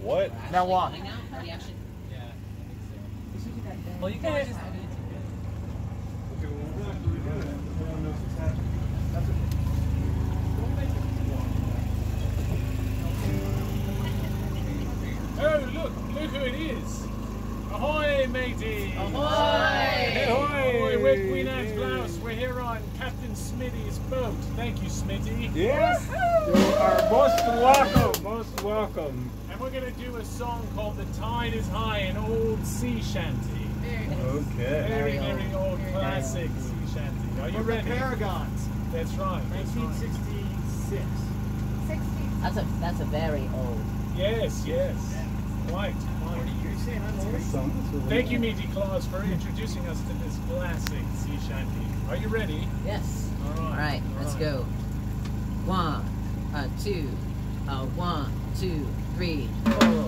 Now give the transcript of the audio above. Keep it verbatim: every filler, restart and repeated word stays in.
What? Now walk. Well, you guys just. Oh, look, look who it is. Ahoy, matey. Ahoy. Ahoy. We're Queen Anne's Blouse. We're here on Captain Smitty's boat. Thank you, Smitty. Yes. You are most welcome. Most welcome. And we're going to do a song called The Tide is High, an old sea shanty. Okay. Very, very old classic sea shanty. Are you From ready? the Paragons. That's right. nineteen sixty-six. That's a that's a very old. Yes, yes. Quite, quite. You're saying I'm old? Thank you, Meaty Claus, for introducing us to this classic sea shanty. Are you ready? Yes. All right. All right, all let's right. go. One, uh, two, uh, one, two, three, four.